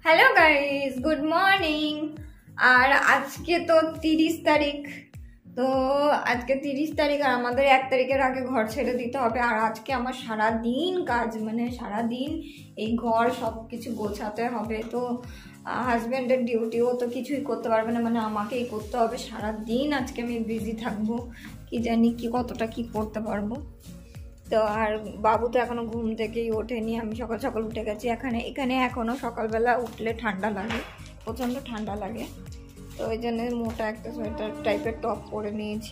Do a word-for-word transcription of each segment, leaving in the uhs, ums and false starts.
Hello guys, good morning. और आज के तो तीस तारीख, तो आज के तीस तारीख और हमारे एक तारीखेर आगे घर छेड़े दीते होबे। और आज के आमार सारा दिन काज, माने सारा दिन এই ঘর সবকিছু গোছাতে হবে। তো হাজবেন্ডের ডিউটিও তো কিছুই করতে পারবে না, মানে আমাকেই করতে হবে সারা দিন। আজকে আমি বিজি থাকবো, কি জানি কি কতটা কি করতে পারবো। তো আর বাবু তো এখনো ঘুম থেকেই ওঠেনি, আমি সকাল সকাল উঠে গেছি। এখানে এখানে এখনো সকালবেলা উঠলে ঠান্ডা লাগে, প্রচণ্ড ঠান্ডা লাগে। তো ওই জন্য মোটা একটা সোয়েটার টাইপের টপ পরে নিয়েছি।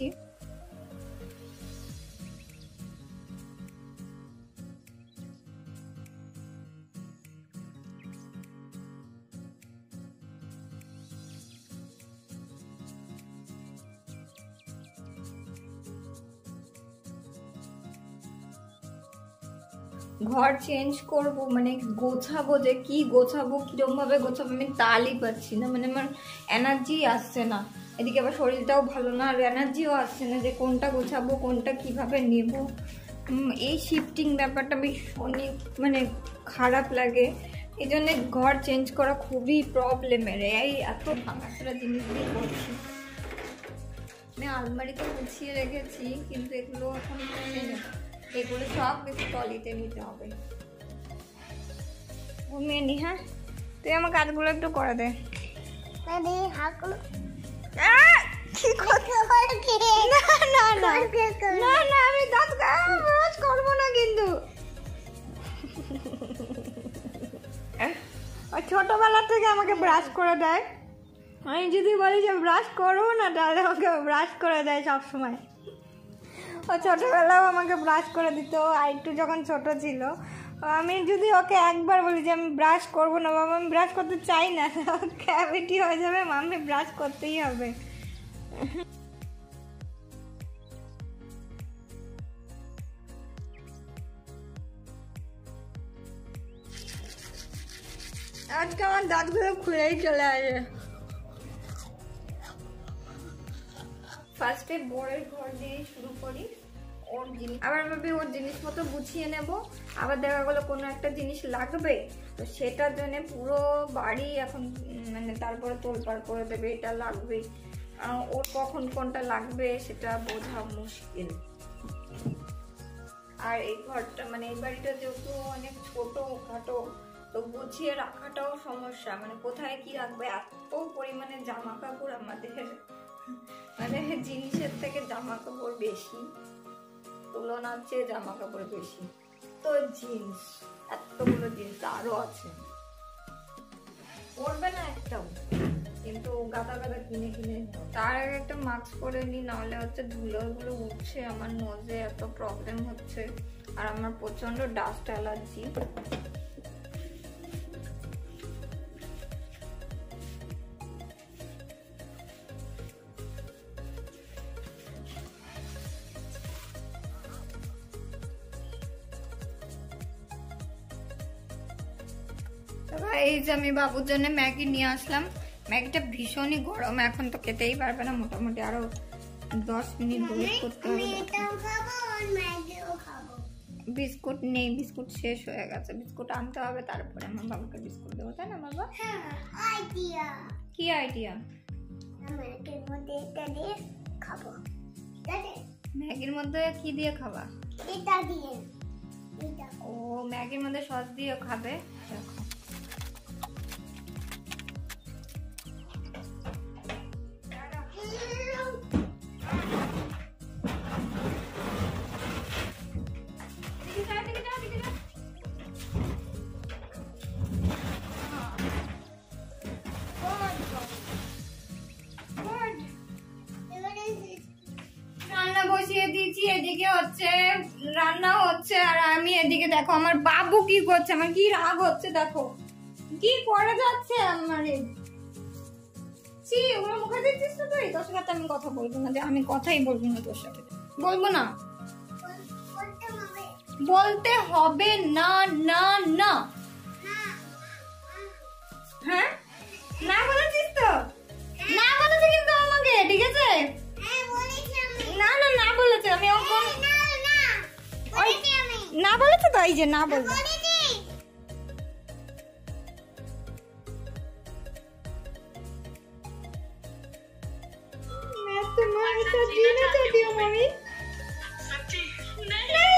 ঘর চেঞ্জ করব, মানে গোছাবো, যে কি গোছাবো কিরকম ভাবে গোছাবো আমি তালই পাচ্ছি না। মানে আমার এনার্জি আসছে না, এদিকে আবার শরীরটাও ভালো না, আর এনার্জিও আসছে না যে কোনটা গোছাবো কোনটা কিভাবে নেব। এই শিফটিং ব্যাপারটা ভীষণই মানে খারাপ লাগে, এই জন্য ঘর চেঞ্জ করা খুবই প্রবলেমের। এই এত ভাঙাচোরা জিনিস দিয়ে করছি, আমি আলমারিতে গুছিয়ে রেখেছি, কিন্তু এগুলো এখন এগুলো সব কিছু টলিতে নিতে হবে। ঘুমিয়ে নি। হ্যাঁ, তুই আমার কাজগুলো একটু করে দে। আমি দাঁত ব্রাশ করবো না, কিন্তু ছোটবেলা থেকে আমাকে ব্রাশ করে দেয়। আমি যদি বলি যে ব্রাশ করবো না, তাহলে আমাকে ব্রাশ করে দেয় সবসময়। ও ছোটোবেলাও আমাকে ব্রাশ করে দিত, আর একটু যখন ছোট ছিল। আমি যদি ওকে একবার বলি যে আমি ব্রাশ করবো না, বাবা আমি ব্রাশ করতে চাই না, ক্যাভিটি হয়ে যাবে, মাম্মি ব্রাশ করতেই হবে। আজকে আমার দাঁতগুলো খুলেই চলে আসে। ফার্স্টে বড়ের ঘর দিয়ে শুরু করি। ওর জিনিস আবার ভাবি ওর জিনিসপত্র গুছিয়ে নেব, আবার দেখা গেলো কোনো একটা জিনিস লাগবে, তো সেটার জন্য পুরো বাড়ি এখন মানে তারপরে তোলপাড় করে দেবে, এটা লাগবে। ওর কখন কোনটা লাগবে সেটা বোঝা মুশকিল। আর এই ঘরটা মানে এই বাড়িটা যেহেতু অনেক ছোট খাটো, তো গুছিয়ে রাখাটাও সমস্যা, মানে কোথায় কি রাখবে। এত পরিমাণে জামা কাপড় আমাদের, মানে জিনিসের থেকে জামা কাপড় বেশি, তুলনার চেয়ে জামা কাপড় বেশি। তো জিন্স, এতগুলো জিন্স আরো আছে, পরবে না একটাও, কিন্তু গাদা গাদা কিনে কিনে। তার আগে একটা মাস্ক পরে নি, নাহলে হচ্ছে ধুলোগুলো উঠছে, আমার নোজে এত প্রবলেম হচ্ছে। আর আমার প্রচন্ড ডাস্ট অ্যালার্জি। এই যে আমি বাবুর জন্য ম্যাগি নিয়ে আসলাম। ম্যাগিটা ভীষণই গরম, এখন তো খেতেই পারবে না, মোটামুটি আরো দশ মিনিট ওয়েট করতে হবে। বিস্কুট নেই, বিস্কুট শেষ হয়ে গেছে, বিস্কুট আনতে হবে, তারপরে আমার বাবাকে বিস্কুট দেবো, তাই না বাবা? কি আইডিয়া? ম্যাগির মধ্যে কি দিয়ে খাবা? ও ম্যাগির মধ্যে সস দিয়ে খাবে। দেখো এদিকে হচ্ছে রান্না হচ্ছে, আর আমি এদিকে দেখো আমার বাবু কি করছে, আমার কি রাগ হচ্ছে, দেখো কি করে যাচ্ছে। আমার ওগুলো মুখে দিচ্ছিস তো তুই, তোর সাথে আমি কথা বলবো না, যে আমি কথাই বলবো না তোর সাথে, বলবো না, বলতে হবে না না না। হ্যাঁ না বলেছিস তো, না বলেছে কিন্তু আমাকে, ঠিক আছে? না না না বলেছে, আমি না বলেছে তো, এই যে না বলবো। सच्ची ना चाहती हो मम्मी? सच्ची नहीं।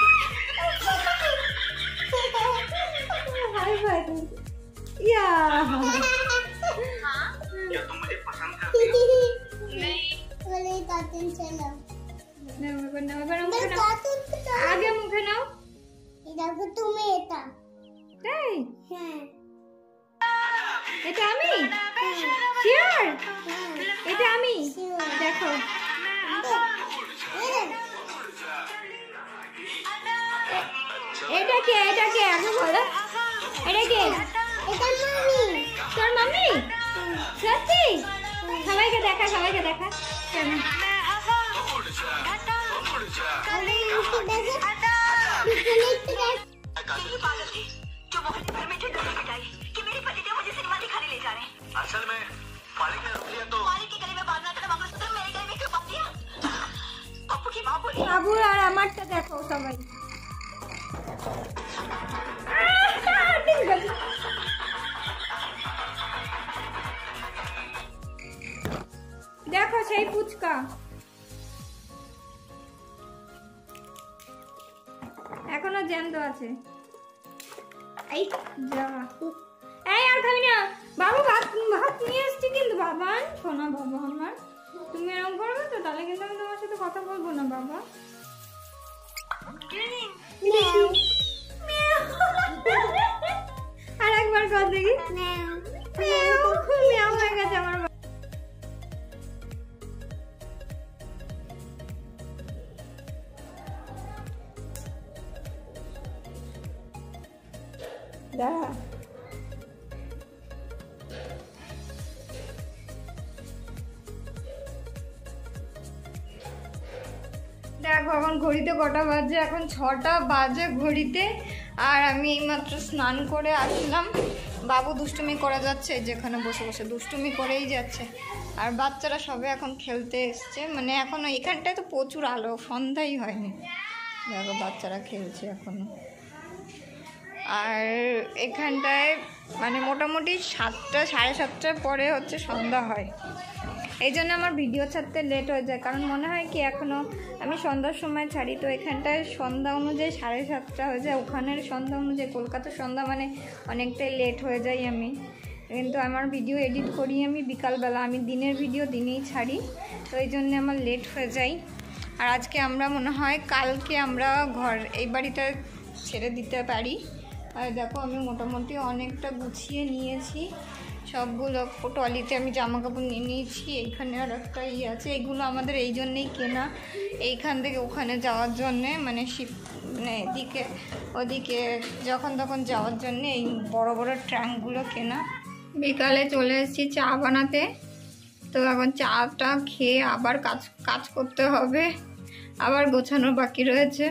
हाय बाय या क्या तुम मुझे पसंद करती हो? नहीं बोले कार्टून चलो ना मैं ना मैं आगे मुझे ना इधर को तुम्हें এটা তাই হ্যাঁ এটা আমি শিওর এটা আমি দেখো এটা কে এটা কে আগে বলো এটা কে এটা মামি তোর মাম্মি সত্যি সবাইকে দেখা সবাইকে দেখা কেন আরে ইনকে দেখো পিছনে একটু দেখ यही पागल थी जो मोहल्ले भर में ढिढोरा पिटाई कि मेरे पतिदेव मुझे सिनेमा दिखाने ले जा रहे हैं। असल में मालिक ने रोक लिया तो मालिक के गले में बांधना था मंगलसूत्र मेरे गले में क्यों बांध दिया? पप्पू की माँ बोली বাবু আর আমারটা দেখো সবাই দেখো সেই ফুচকা এখনো জ্যান্ত আছে এই যা এই আর খাবি না বাবু ভাত ভাত নিয়ে এসছি কিন্তু বাবা শোনা বাবা আমার তুমি এরকম করবে তো তাহলে কিন্তু আমি তোমার সাথে কথা বলবো না বাবা আর একবার কর দেখি ম্যাও হয়ে গেছে আমার দাঁড়া দেখো এখন ঘড়িতে কটা বাজে এখন ছটা বাজে ঘড়িতে আর আমি এইমাত্র স্নান করে আসলাম বাবু দুষ্টুমি করে যাচ্ছে যেখানে বসে বসে দুষ্টুমি করেই যাচ্ছে আর বাচ্চারা সবে এখন খেলতে এসছে মানে এখনো এখানটায় তো প্রচুর আলো সন্ধ্যাই হয়নি দেখো বাচ্চারা খেলছে এখনো আর এখানটায় মানে মোটামুটি সাতটা সাড়ে সাতটার পরে হচ্ছে সন্ধ্যা হয় এই জন্য আমার ভিডিও ছাড়তে লেট হয়ে যায় কারণ মনে হয় কি এখনও আমি সন্ধ্যার সময় ছাড়ি তো এখানটায় সন্ধ্যা অনুযায়ী সাড়ে সাতটা হয়ে যায় ওখানের সন্ধ্যা অনুযায়ী কলকাতার সন্ধ্যা মানে অনেকটাই লেট হয়ে যাই আমি কিন্তু আমার ভিডিও এডিট করি আমি বিকালবেলা আমি দিনের ভিডিও দিনেই ছাড়ি তো এই জন্য আমার লেট হয়ে যায় আর আজকে আমরা মনে হয় কালকে আমরা ঘর এই বাড়িটা ছেড়ে দিতে পারি আর দেখো আমি মোটামুটি অনেকটা গুছিয়ে নিয়েছি সবগুলো ট্রলিতে আমি জামা কাপড় নিয়ে নিয়েছি এইখানে আর একটা ইয়ে আছে এগুলো আমাদের এই জন্যেই কেনা এইখান থেকে ওখানে যাওয়ার জন্যে মানে শিপ মানে এদিকে ওদিকে যখন তখন যাওয়ার জন্যে এই বড় বড় ট্রাঙ্কগুলো কেনা বিকালে চলে এসেছি চা বানাতে তো এখন চাটা খেয়ে আবার কাজ কাজ করতে হবে আবার গোছানো বাকি রয়েছে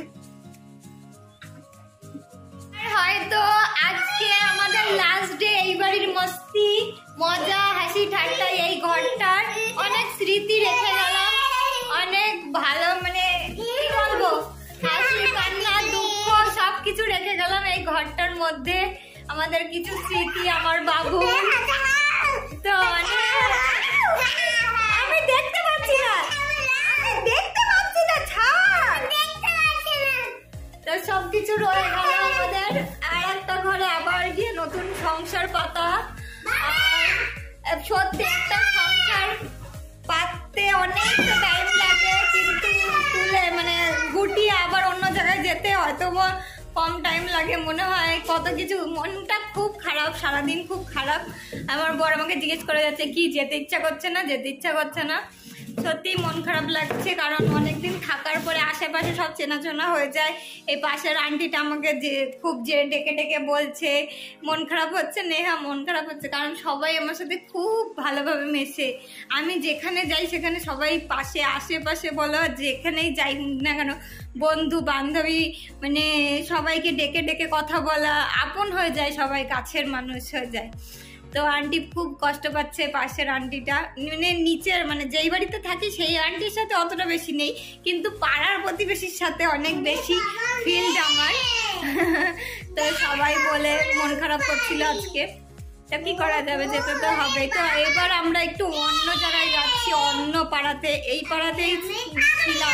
হয়তো আজকে আমাদের লাস্ট ডে এই বাড়ির মস্তি মজা হাসি ঠাট্টা এই ঘরটার অনেক স্মৃতি রেখে গেলাম অনেক ভালো মানে কি বলবো হাসি কান্না দুঃখ সবকিছু রেখে গেলাম এই ঘরটার মধ্যে আমাদের কিছু স্মৃতি আমার বাবু তো আমি দেখতে পাচ্ছি না দেখতে পাচ্ছি না ছাড় তো সবকিছু রয়ে গেল আমাদের আর একটা ঘরে আবার গিয়ে নতুন সংসার পাতা আর সত্যি একটা সংসার পাততে অনেকটা টাইম লাগে কিন্তু তুলে মানে গুটিয়ে আবার অন্য জায়গায় যেতে হয়তো কম টাইম লাগে মনে হয় কত কিছু মনটা খুব খারাপ সারাদিন খুব খারাপ আমার বর আমাকে জিজ্ঞেস করে যাচ্ছে কি যেতে ইচ্ছা করছে না যেতে ইচ্ছা করছে না সত্যি মন খারাপ লাগছে কারণ অনেকদিন থাকার পরে আশেপাশে সব চেনাচোনা হয়ে যায় এই পাশের আন্টিটা আমাকে যে খুব যে ডেকে ডেকে বলছে মন খারাপ হচ্ছে নেহা মন খারাপ হচ্ছে কারণ সবাই আমার সাথে খুব ভালোভাবে মেশে আমি যেখানে যাই সেখানে সবাই পাশে আশেপাশে বলো যেখানেই যাই না কেন বন্ধু বান্ধবী মানে সবাইকে ডেকে ডেকে কথা বলা আপন হয়ে যায় সবাই কাছের মানুষ হয়ে যায় তো আন্টি খুব কষ্ট পাচ্ছে পাশের আন্টিটা মানে নিচের মানে যেই বাড়িতে থাকি সেই আন্টির সাথে অতটা বেশি নেই কিন্তু পাড়ার প্রতিবেশীর সাথে অনেক বেশি ফিল্ড আমার তো সবাই বলে মন খারাপ করছিল আজকে তা কি করা যাবে, যেতে তো হবে। তো এবার আমরা একটু অন্য জায়গায় যাচ্ছি, অন্য পাড়াতে। এই পাড়াতেই ছিলাম,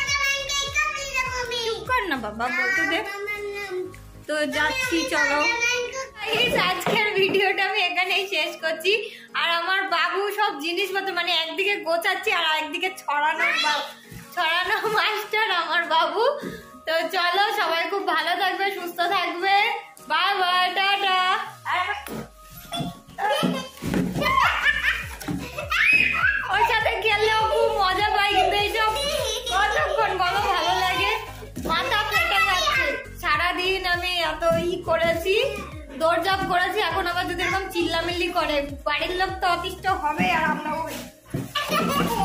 চুপ কর না বাবা, বলতে দে। তো যাচ্ছি, চলো। আজকের ভিডিওটা আমি এখানেই শেষ করছি। আর আমার বাবু সব জিনিসপত্র মানে একদিকে গোছাচ্ছি আর একদিকে ছড়ানো ছড়ানো মাস্টার আমার বাবু। তো চলো, সবাই খুব ভালো থাকবে, সুস্থ থাকবে। Bye bye, tata. ওর সাথে খেললেও খুব মজা পাই, কিন্তু এইসব কতক্ষণ বলো ভালো লাগে, মাথা ফেটে যাচ্ছে। সারাদিন আমি এত ই করেছি, দৌড়ঝাঁপ করেছি, এখন আবার যদি এরকম চিল্লামিল্লি করে, বাড়ির লোক তো অতিষ্ঠ হবে আর আমরাও।